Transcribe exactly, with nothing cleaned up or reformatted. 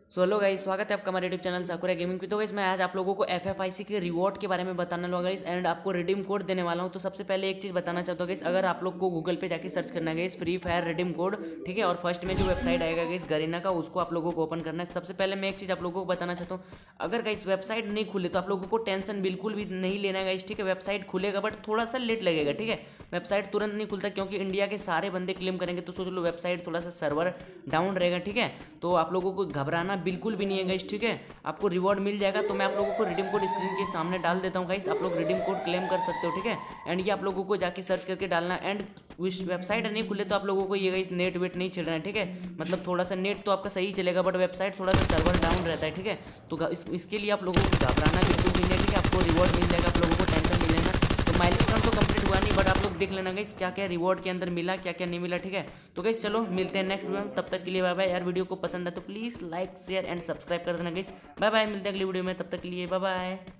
So hello guys, स्वागत है आपका हमारे यूट्यूब चैनल साकुरा गेमिंग पे। तो गाइस मैं आज आप लोगों को एफ एफ आई सी के रिवॉर्ड के बारे में बताने वाला हूँ गाइस, एंड आपको रिडीम कोड देने वाला हूँ। तो सबसे पहले एक चीज़ बताना चाहता हूँ गाइस, अगर आप लोग को गूगल पे जाके सर्च करना है guys Free Fire redeem code, ठीक है, और फर्स्ट में जो वेबसाइट आएगा गाइस गरीना का, उसको आप लोगों को ओपन करना है। सबसे पहले मैं एक चीज़ आप लोगों को बताना चाहता हूँ, अगर गाइस वेबसाइट नहीं खुले तो आप लोगों को टेंशन बिल्कुल भी नहीं लेना है गाइस, ठीक है। वेबसाइट खुलेगा बट थोड़ा सा लेट लगेगा, ठीक है। वेबसाइट तुरंत नहीं खुलता क्योंकि इंडिया के सारे बंदे क्लेम करेंगे, तो सोच लो वेबसाइट थोड़ा सा सर्वर डाउन रहेगा, ठीक है। तो आप लोगों को घबराना बिल्कुल भी नहीं है गाइस, ठीक है। आपको रिवॉर्ड मिल जाएगा। तो मैं आप लोगों को रिडीम कोड स्क्रीन के सामने डाल देता हूँ गाइस, आप लोग रिडीम कोड क्लेम कर सकते हो, ठीक है। एंड ये आप लोगों को जाके सर्च करके डालना। एंड उस वेबसाइट नहीं खुले तो आप लोगों को ये गाइस नेट वेट नहीं चल रहा है, ठीक है। मतलब थोड़ा सा नेट तो आपका सही चलेगा बट वेबसाइट थोड़ा सा सर्वर डाउन रहता है, ठीक है। तो इस, इसके लिए आप लोगों को घबराना बिल्कुल भी नहीं है, ठीक है। आपको रिवॉर्ड मिल जाएगा, आप लोगों को टेंशन नहीं लेना। तो माइलस्टोन तो कंप्लीट हुआ नहीं बट आप लोग देख लेना गाइस क्या क्या रिवॉर्ड के अंदर मिला, क्या क्या नहीं मिला, ठीक है। तो गाइस चलो मिलते हैं नेक्स्ट वीडियो में, तब तक के लिए बाय बाय। यार वीडियो को पसंद है तो please like share and subscribe कर देना गाइस। बाय बाय, मिलते हैं अगली वीडियो में, तब तक के लिए बाय बाय।